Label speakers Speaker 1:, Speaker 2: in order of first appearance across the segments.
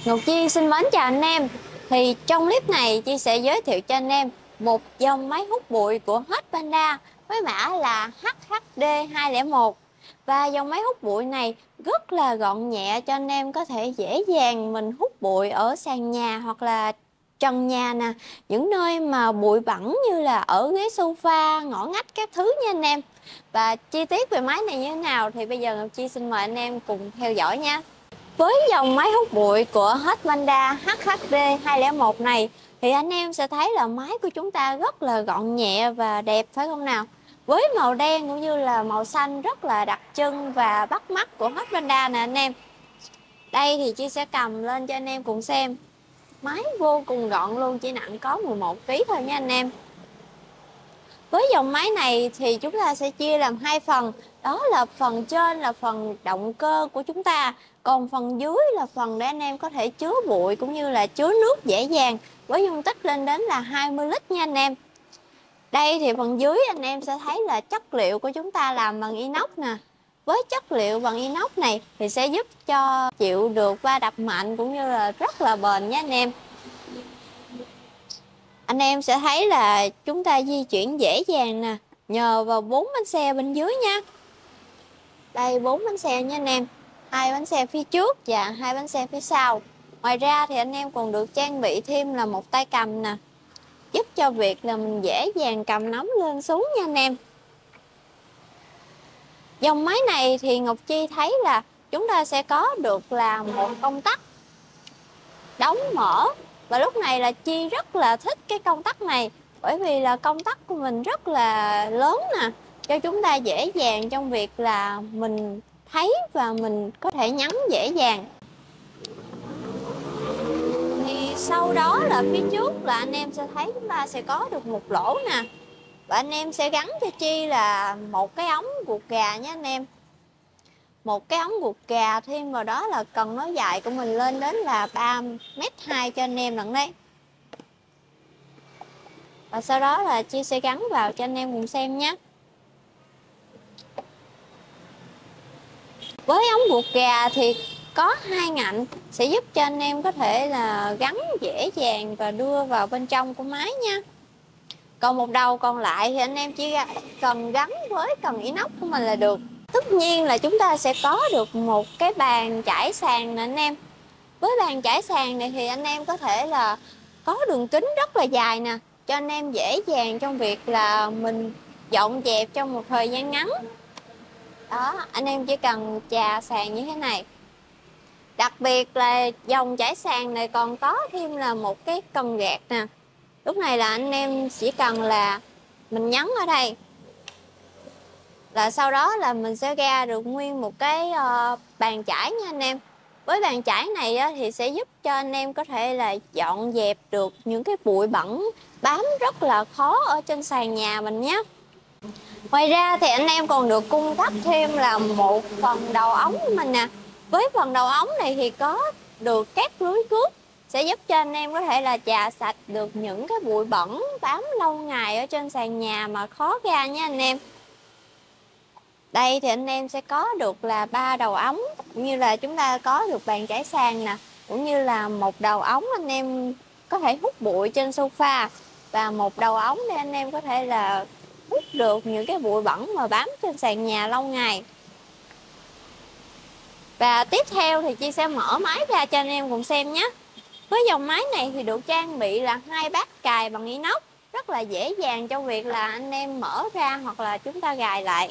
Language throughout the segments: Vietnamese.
Speaker 1: Ngọc Chi xin mến chào anh em. Thì trong clip này Chi sẽ giới thiệu cho anh em một dòng máy hút bụi của Hotpanda với mã là HHD201. Và dòng máy hút bụi này rất là gọn nhẹ cho anh em có thể dễ dàng mình hút bụi ở sàn nhà hoặc là trần nhà nè, những nơi mà bụi bẩn như là ở ghế sofa, ngõ ngách các thứ nha anh em. Và chi tiết về máy này như thế nào thì bây giờ Ngọc Chi xin mời anh em cùng theo dõi nha. Với dòng máy hút bụi của Hotpanda HHD201 này thì anh em sẽ thấy là máy của chúng ta rất là gọn nhẹ và đẹp phải không nào? Với màu đen cũng như là màu xanh rất là đặc trưng và bắt mắt của Hotpanda nè anh em. Đây thì Chi sẽ cầm lên cho anh em cùng xem. Máy vô cùng gọn luôn, chỉ nặng có 11 kg thôi nha anh em. Với dòng máy này thì chúng ta sẽ chia làm hai phần. Đó là phần trên là phần động cơ của chúng ta, còn phần dưới là phần để anh em có thể chứa bụi cũng như là chứa nước dễ dàng, với dung tích lên đến là 20 lít nha anh em. Đây thì phần dưới anh em sẽ thấy là chất liệu của chúng ta làm bằng inox nè. Với chất liệu bằng inox này thì sẽ giúp cho chịu được va đập mạnh cũng như là rất là bền nha anh em. Anh em sẽ thấy là chúng ta di chuyển dễ dàng nè, nhờ vào 4 bánh xe bên dưới nha. Đây 4 bánh xe nha anh em, 2 bánh xe phía trước và 2 bánh xe phía sau. Ngoài ra thì anh em còn được trang bị thêm là một tay cầm nè, giúp cho việc là mình dễ dàng cầm nắm lên xuống nha anh em. Dòng máy này thì Ngọc Chi thấy là chúng ta sẽ có được là một công tắc đóng mở. Và lúc này là Chi rất là thích cái công tắc này, bởi vì là công tắc của mình rất là lớn nè, cho chúng ta dễ dàng trong việc là mình thấy và mình có thể nhấn dễ dàng. Thì sau đó là phía trước là anh em sẽ thấy chúng ta sẽ có được một lỗ nè, và anh em sẽ gắn cho Chi là một cái ống guộc gà nha anh em. Một cái ống guộc gà thêm vào đó là cần nối dài của mình lên đến là 3,2 m cho anh em lận đấy. Và sau đó là Chi sẽ gắn vào cho anh em cùng xem nhé. Với ống guộc gà thì có hai ngạnh sẽ giúp cho anh em có thể là gắn dễ dàng và đưa vào bên trong của máy nha. Còn một đầu còn lại thì anh em chỉ cần gắn với cần inox của mình là được. Tất nhiên là chúng ta sẽ có được một cái bàn trải sàn nè anh em. Với bàn trải sàn này thì anh em có thể là có đường kính rất là dài nè, cho anh em dễ dàng trong việc là mình dọn dẹp trong một thời gian ngắn. Đó, anh em chỉ cần chà sàn như thế này. Đặc biệt là dòng trải sàn này còn có thêm là một cái cần gạt nè. Lúc này là anh em chỉ cần là mình nhấn ở đây là sau đó là mình sẽ ra được nguyên một cái bàn chải nha anh em. Với bàn chải này á, thì sẽ giúp cho anh em có thể là dọn dẹp được những cái bụi bẩn bám rất là khó ở trên sàn nhà mình nhé. Ngoài ra thì anh em còn được cung cấp thêm là một phần đầu ống của mình nè. Với phần đầu ống này thì có được các lưới cước, sẽ giúp cho anh em có thể là chà sạch được những cái bụi bẩn bám lâu ngày ở trên sàn nhà mà khó ra nha anh em. Đây thì anh em sẽ có được là 3 đầu ống, cũng như là chúng ta có được bàn trải sàn nè, cũng như là một đầu ống anh em có thể hút bụi trên sofa, và một đầu ống để anh em có thể là hút được những cái bụi bẩn mà bám trên sàn nhà lâu ngày. Và tiếp theo thì Chi sẽ mở máy ra cho anh em cùng xem nhé. Với dòng máy này thì được trang bị là hai bát cài bằng inox, rất là dễ dàng trong việc là anh em mở ra hoặc là chúng ta gài lại.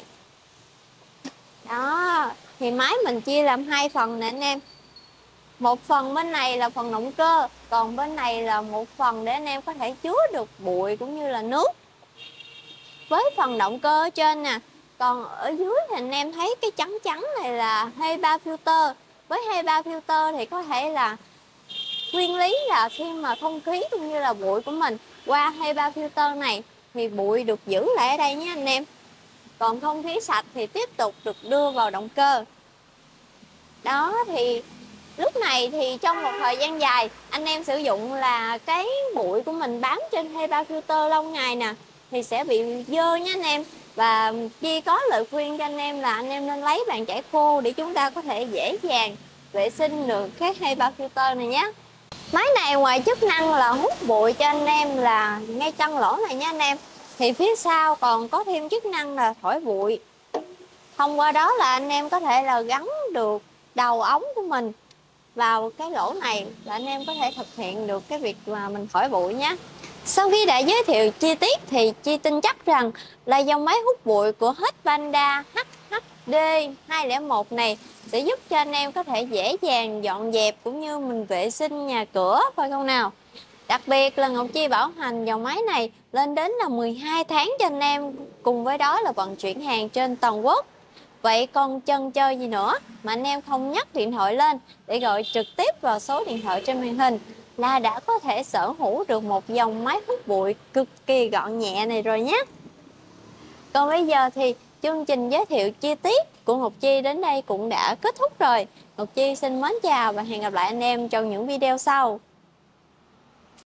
Speaker 1: Đó, thì máy mình chia làm hai phần nè anh em. Một phần bên này là phần động cơ, còn bên này là một phần để anh em có thể chứa được bụi cũng như là nước. Với phần động cơ ở trên nè, còn ở dưới thì anh em thấy cái trắng trắng này là HEPA filter. Với HEPA filter thì có thể là nguyên lý là khi mà không khí cũng như là bụi của mình qua HEPA filter này thì bụi được giữ lại ở đây nhé anh em. Còn không khí sạch thì tiếp tục được đưa vào động cơ. Đó, thì lúc này thì trong một thời gian dài anh em sử dụng là cái bụi của mình bám trên HEPA filter lâu ngày nè thì sẽ bị dơ nha anh em. Và Chi có lời khuyên cho anh em là anh em nên lấy bàn chải khô để chúng ta có thể dễ dàng vệ sinh được cái HEPA filter này nhé. Máy này ngoài chức năng là hút bụi cho anh em là ngay chân lỗ này nha anh em, thì phía sau còn có thêm chức năng là thổi bụi. Thông qua đó là anh em có thể là gắn được đầu ống của mình vào cái lỗ này, là anh em có thể thực hiện được cái việc mà mình thổi bụi nhé. Sau khi đã giới thiệu chi tiết thì Chi tin chắc rằng là dòng máy hút bụi của Hepanda HHD 201 này sẽ giúp cho anh em có thể dễ dàng dọn dẹp cũng như mình vệ sinh nhà cửa, phải không nào? Đặc biệt là Ngọc Chi bảo hành dòng máy này lên đến là 12 tháng cho anh em, cùng với đó là vận chuyển hàng trên toàn quốc. Vậy còn chần chờ gì nữa mà anh em không nhấc điện thoại lên để gọi trực tiếp vào số điện thoại trên màn hình là đã có thể sở hữu được một dòng máy hút bụi cực kỳ gọn nhẹ này rồi nhé. Còn bây giờ thì chương trình giới thiệu chi tiết của Ngọc Chi đến đây cũng đã kết thúc rồi. Ngọc Chi xin mến chào và hẹn gặp lại anh em trong những video sau.